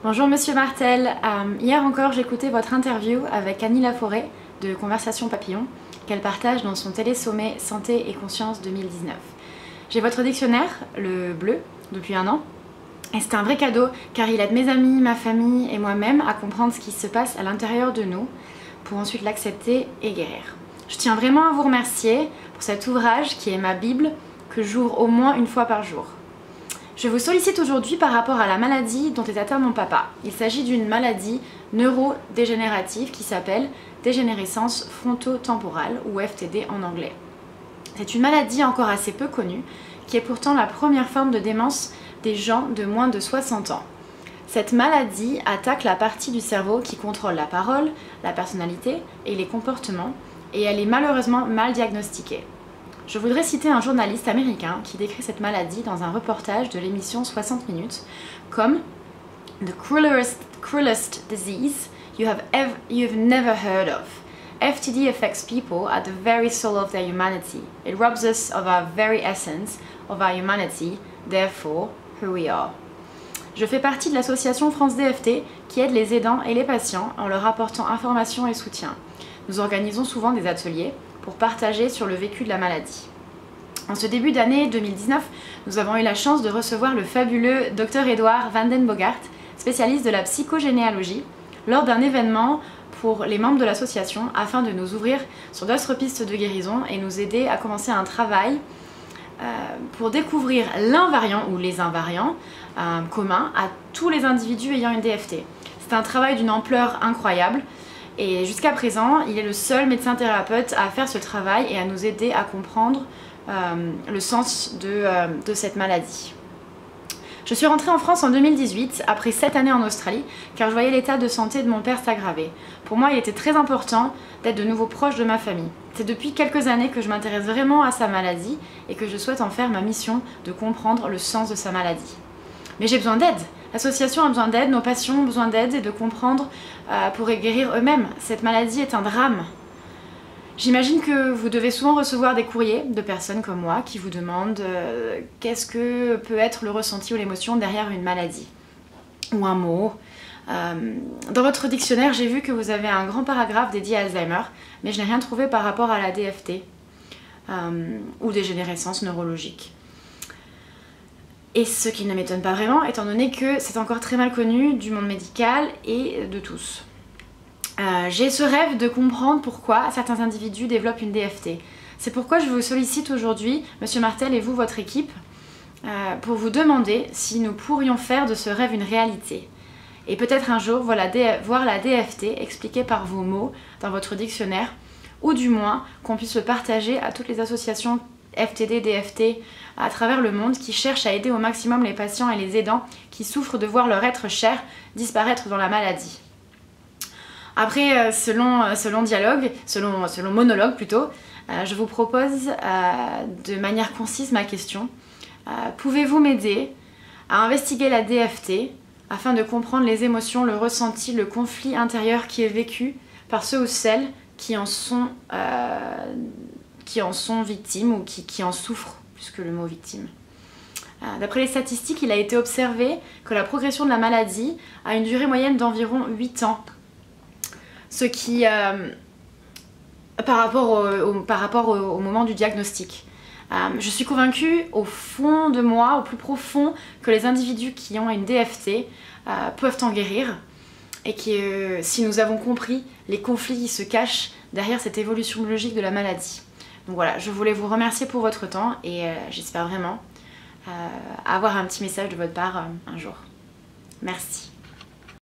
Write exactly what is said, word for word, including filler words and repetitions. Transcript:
Bonjour Monsieur Martel, euh, hier encore j'écoutais votre interview avec Annie Laforêt de Conversation Papillon qu'elle partage dans son télé-sommet Santé et Conscience deux mille dix-neuf. J'ai votre dictionnaire, le bleu, depuis un an et c'est un vrai cadeau car il aide mes amis, ma famille et moi-même à comprendre ce qui se passe à l'intérieur de nous pour ensuite l'accepter et guérir. Je tiens vraiment à vous remercier pour cet ouvrage qui est ma Bible que j'ouvre au moins une fois par jour. Je vous sollicite aujourd'hui par rapport à la maladie dont est atteint mon papa. Il s'agit d'une maladie neurodégénérative qui s'appelle dégénérescence frontotemporale ou F T D en anglais. C'est une maladie encore assez peu connue qui est pourtant la première forme de démence des gens de moins de soixante ans. Cette maladie attaque la partie du cerveau qui contrôle la parole, la personnalité et les comportements et elle est malheureusement mal diagnostiquée. Je voudrais citer un journaliste américain qui décrit cette maladie dans un reportage de l'émission soixante minutes comme The cruelest, cruelest disease you have ever, you've never heard of. F T D affects people at the very soul of their humanity. It robs us of our very essence, of our humanity, therefore, who we are. Je fais partie de l'association France D F T qui aide les aidants et les patients en leur apportant information et soutien. Nous organisons souvent des ateliers pour partager sur le vécu de la maladie. En ce début d'année deux mille dix-neuf, nous avons eu la chance de recevoir le fabuleux docteur Edouard van den Bogart, spécialiste de la psychogénéalogie, lors d'un événement pour les membres de l'association afin de nous ouvrir sur d'autres pistes de guérison et nous aider à commencer un travail euh, pour découvrir l'invariant ou les invariants euh, communs à tous les individus ayant une D F T. C'est un travail d'une ampleur incroyable. Et jusqu'à présent, il est le seul médecin thérapeute à faire ce travail et à nous aider à comprendre euh, le sens de, euh, de cette maladie. Je suis rentrée en France en deux mille dix-huit, après sept années en Australie, car je voyais l'état de santé de mon père s'aggraver. Pour moi, il était très important d'être de nouveau proche de ma famille. C'est depuis quelques années que je m'intéresse vraiment à sa maladie et que je souhaite en faire ma mission de comprendre le sens de sa maladie. Mais j'ai besoin d'aide. L'association a besoin d'aide, nos patients ont besoin d'aide et de comprendre euh, pour guérir eux-mêmes. Cette maladie est un drame. J'imagine que vous devez souvent recevoir des courriers de personnes comme moi qui vous demandent euh, qu'est-ce que peut être le ressenti ou l'émotion derrière une maladie ou un mot. Euh, dans votre dictionnaire, j'ai vu que vous avez un grand paragraphe dédié à Alzheimer, mais je n'ai rien trouvé par rapport à la D F T euh, ou dégénérescence neurologique. Et ce qui ne m'étonne pas vraiment, étant donné que c'est encore très mal connu du monde médical et de tous. Euh, J'ai ce rêve de comprendre pourquoi certains individus développent une D F T. C'est pourquoi je vous sollicite aujourd'hui, Monsieur Martel et vous, votre équipe, euh, pour vous demander si nous pourrions faire de ce rêve une réalité. Et peut-être un jour voir la, D voir la D F T expliquée par vos mots dans votre dictionnaire, ou du moins qu'on puisse le partager à toutes les associations F T D, D F T à travers le monde qui cherchent à aider au maximum les patients et les aidants qui souffrent de voir leur être cher disparaître dans la maladie. Après, selon, selon dialogue, selon, selon monologue plutôt, je vous propose de manière concise ma question. Pouvez-vous m'aider à investiguer la D F T afin de comprendre les émotions, le ressenti, le conflit intérieur qui est vécu par ceux ou celles qui en sont euh, qui en sont victimes ou qui, qui en souffrent plus que le mot victime. Euh, D'après les statistiques, il a été observé que la progression de la maladie a une durée moyenne d'environ huit ans. Ce qui, euh, par rapport, au, au, par rapport au, au moment du diagnostic. Euh, je suis convaincue au fond de moi, au plus profond, que les individus qui ont une D F T euh, peuvent en guérir et que euh, si nous avons compris les conflits qui se cachent derrière cette évolution biologique de la maladie. Donc voilà, je voulais vous remercier pour votre temps et euh, j'espère vraiment euh, avoir un petit message de votre part euh, un jour. Merci.